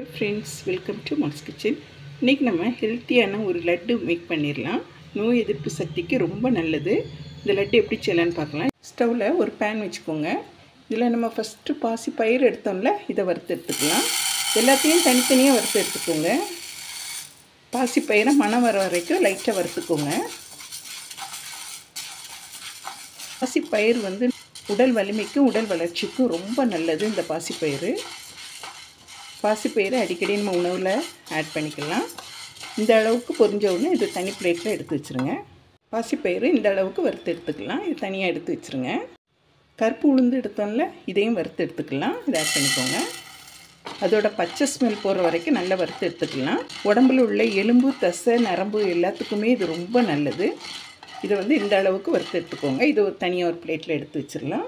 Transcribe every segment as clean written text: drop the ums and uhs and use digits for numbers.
Friends, welcome to mom's kitchen. இன்றைக்கி நம்ம ஹெல்த்தியான ஒரு லட்டு மேக் பண்ணிடலாம். நோய் எதிர்ப்பு சக்திக்கு ரொம்ப நல்லது. இந்த லட்டு எப்படி செய்யலான்னு பார்க்கலாம். ஸ்டவ்வில் ஒரு பேன் வச்சுக்கோங்க. இதில் நம்ம ஃபஸ்ட்டு பாசி பயிர் எடுத்தோம்ல, இதை வறுத்து எடுத்துக்கலாம். எல்லாத்தையும் தனித்தனியாக வறுத்து எடுத்துக்கோங்க. பாசி பயிரை மணம் வர வரைக்கும் லைட்டாக வறுத்துக்கோங்க. பாசி பயிர் வந்து உடல் வலிமைக்கும் உடல் வளர்ச்சிக்கும் ரொம்ப நல்லது. இந்த பாசிப்பயிறு அடிக்கடி நம்ம உணவில் ஆட் பண்ணிக்கலாம். இந்த அளவுக்கு பொரிஞ்ச உடனே இது தனி பிளேட்டில் எடுத்து வச்சுருங்க. பாசிப்பயிறு இந்த அளவுக்கு வறுத்து எடுத்துக்கலாம். இது தனியாக எடுத்து வச்சுருங்க. கருப்பு உளுந்து எடுத்தோம்ல, இதையும் வறுத்து எடுத்துக்கலாம். இதை ஆட் பண்ணிக்கோங்க. அதோட பச்சை ஸ்மெல் போகிற வரைக்கும் நல்லா வறுத்து எடுத்துக்கலாம். உடம்புல உள்ள எலும்பு, தசை, நரம்பு எல்லாத்துக்குமே இது ரொம்ப நல்லது. இதை வந்து இந்த அளவுக்கு வறுத்து எடுத்துக்கோங்க. இது ஒரு தனியாக ஒரு பிளேட்டில் எடுத்து வச்சிடலாம்.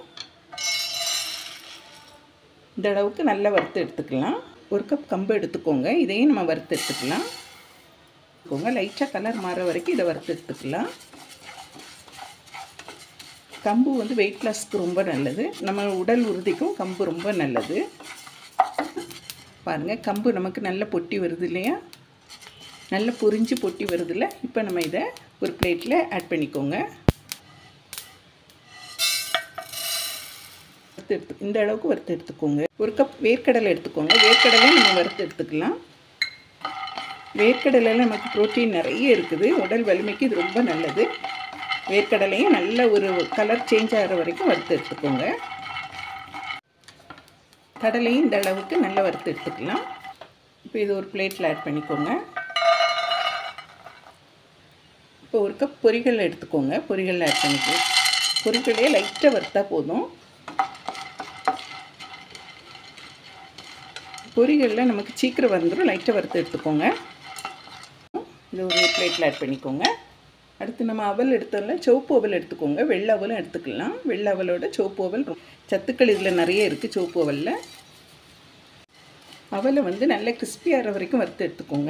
இந்த அளவுக்கு நல்லா வறுத்து எடுத்துக்கலாம். ஒரு கப் கம்பு எடுத்துக்கோங்க. இதையும் நம்ம வறுத்து எடுத்துக்கலாம். லைட்டாக கலர் மாற வரைக்கும் இதை வறுத்து எடுத்துக்கலாம். கம்பு வந்து வெயிட் லாஸ்க்கு ரொம்ப நல்லது. நம்ம உடல் உறுதிக்கும் கம்பு ரொம்ப நல்லது. பாருங்கள், கம்பு நமக்கு நல்ல பொட்டி வருது இல்லையா? நல்ல பொரிஞ்சு பொட்டி வருதில்ல. இப்போ நம்ம இதை ஒரு பிளேட்டில் ஆட் பண்ணிக்கோங்க. இந்த அளவுக்கு வறுத்து எடுத்துக்கோங்க. ஒரு கப் வேர்க்கடலை எடுத்துக்கோங்க. வேர்க்கடலை நம்ம வறுத்து எடுத்துக்கலாம். வேர்க்கடலையில் நமக்கு ப்ரோட்டீன் நிறைய இருக்குது. உடல் வலிமைக்கு இது ரொம்ப நல்லது. வேர்க்கடலையும் நல்ல ஒரு கலர் சேஞ்ச் ஆகிற வரைக்கும் வறுத்து எடுத்துக்கோங்க. கடலையும் இந்த அளவுக்கு நல்லா வறுத்து எடுத்துக்கலாம். இப்போ இது ஒரு பிளேட்டில் ஆட் பண்ணிக்கோங்க. இப்போ ஒரு கப் பொரிகள் எடுத்துக்கோங்க. பொரிகள் ஆட் பண்ணிக்கோங்க. பொரிகளே லைட்டாக வறுத்தா போதும். பொரிகளில் நமக்கு சீக்கிரம் வந்துடும். லைட்டாக வறுத்து எடுத்துக்கோங்க. இது ஒரு பிளேட்டில் ஆட் பண்ணிக்கோங்க. அடுத்து நம்ம அவல் எடுத்தோம்ல, சிவப்பு அவல் எடுத்துக்கோங்க. வெள்ளை அவலும் எடுத்துக்கலாம். வெள்ளை அவலோட சிவப்பு அவல் சத்துக்கள் இதில் நிறைய இருக்குது. சிவப்பு அவலில் அவலை வந்து நல்லா கிறிஸ்பியாகிற வரைக்கும் வறுத்து எடுத்துக்கோங்க.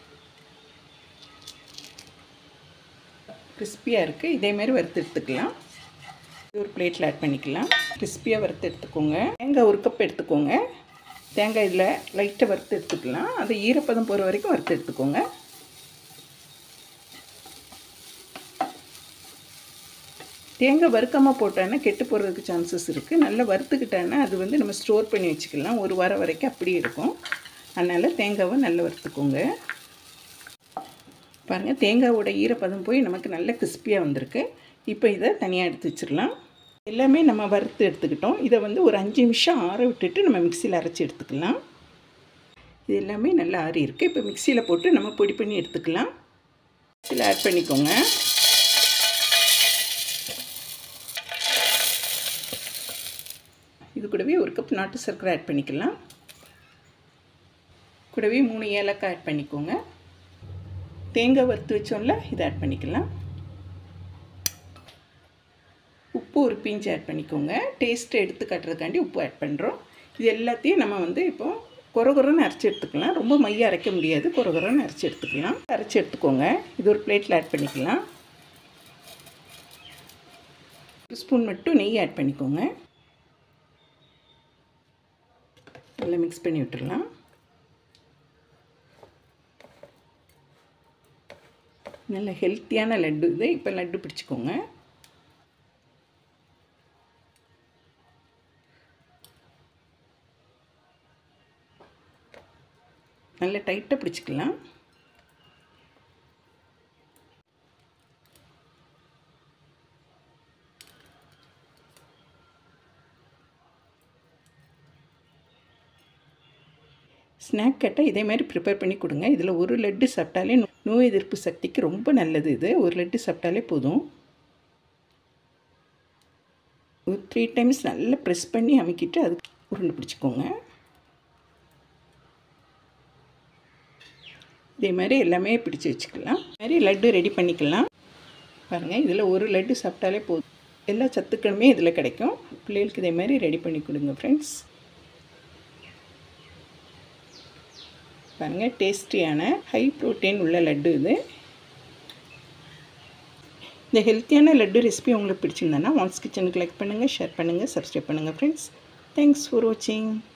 கிறிஸ்பியாக இருக்குது. இதேமாதிரி வறுத்து எடுத்துக்கலாம். இது ஒரு பிளேட்டில் ஆட் பண்ணிக்கலாம். கிறிஸ்பியாக வறுத்து எடுத்துக்கோங்க. தேங்காய் ஒரு கப் எடுத்துக்கோங்க. தேங்காய் இதில் லைட்டாக வறுத்து எடுத்துக்கலாம். அதை ஈரப்பதம் போகிற வரைக்கும் வறுத்து எடுத்துக்கோங்க. தேங்காய் வறுக்காமல் போட்டோன்னா கெட்டு போகிறதுக்கு சான்சஸ் இருக்குது. நல்லா வறுத்துக்கிட்டோன்னா அது வந்து நம்ம ஸ்டோர் பண்ணி வச்சுக்கலாம். ஒரு வாரம் வரைக்கும் அப்படியே இருக்கும். அதனால் தேங்காவை நல்லா வறுத்துக்கோங்க. பாருங்கள், தேங்காவோட ஈரப்பதம் போய் நமக்கு நல்ல கிறிஸ்பியாக வந்திருக்கு. இப்போ இதை தனியாக எடுத்து வச்சிடலாம். எல்லாமே நம்ம வறுத்து எடுத்துக்கிட்டோம். இதை வந்து ஒரு 5 நிமிஷம் ஆற விட்டுட்டு நம்ம மிக்சியில் அரைச்சி எடுத்துக்கலாம். இது எல்லாமே நல்லா ஆறி இருக்குது. இப்போ மிக்சியில் போட்டு நம்ம பொடி பண்ணி எடுத்துக்கலாம். இதில் ஆட் பண்ணிக்கோங்க. இது கூடவே ஒரு கப் நாட்டு சர்க்கரை ஆட் பண்ணிக்கலாம். கூடவே 3 ஏலக்காய் ஆட் பண்ணிக்கோங்க. தேங்காய் வறுத்து வச்சோம்ல, இதை ஆட் பண்ணிக்கலாம். உப்பு ஒரு பிஞ்சு ஆட் பண்ணிக்கோங்க. டேஸ்ட்டை எடுத்து காட்டுறதுக்காண்டி உப்பு ஆட் பண்ணுறோம். இது எல்லாத்தையும் நம்ம வந்து இப்போது கொரகொரன்னு அரைச்சி எடுத்துக்கலாம். ரொம்ப மைய அரைக்க முடியாது. கொரகொரன்னு அரைச்சி எடுத்துக்கலாம். அரைச்சி எடுத்துக்கோங்க. இது ஒரு பிளேட்டில் ஆட் பண்ணிக்கலாம். ஒரு ஸ்பூன் மட்டும் நெய் ஆட் பண்ணிக்கோங்க. நல்லா மிக்ஸ் பண்ணி விட்டுடலாம். நல்ல ஹெல்த்தியான லட்டு இது. இப்போ லட்டு பிடிச்சிக்கோங்க. நல்லா டைட்டாக பிடிச்சிக்கலாம். ஸ்நாக் கேட்டால் இதே மாதிரி ப்ரிப்பேர் பண்ணி கொடுங்க. இதில் ஒரு லட்டு சாப்பிட்டாலே நோய் எதிர்ப்பு சக்திக்கு ரொம்ப நல்லது. இது ஒரு லட்டு சாப்பிட்டாலே போதும். ஒரு 3 டைம்ஸ் நல்லா ப்ரெஸ் பண்ணி அமுக்கிட்டு அதுக்கு உருண்டை பிடிச்சிக்கோங்க. இதே மாதிரி எல்லாமே பிடிச்சி வச்சுக்கலாம். இது மாதிரி லட்டு ரெடி பண்ணிக்கலாம். பாருங்கள், இதில் ஒரு லட்டு சாப்பிட்டாலே போதும். எல்லா சத்துக்களுமே இதில் கிடைக்கும். பிள்ளைகளுக்கு இதே மாதிரி ரெடி பண்ணி கொடுங்க ஃப்ரெண்ட்ஸ். பாருங்கள், டேஸ்டியான ஹை ப்ரோட்டீன் உள்ள லட்டு இது. இந்த ஹெல்த்தியான லட்டு ரெசிபி உங்களுக்கு பிடிச்சிருந்தேன்னா மாம்ஸ் கிச்சனுக்கு லைக் பண்ணுங்கள், ஷேர் பண்ணுங்கள், சப்ஸ்கிரைப் பண்ணுங்கள் ஃப்ரெண்ட்ஸ். தேங்க்ஸ் ஃபார் வாட்சிங்.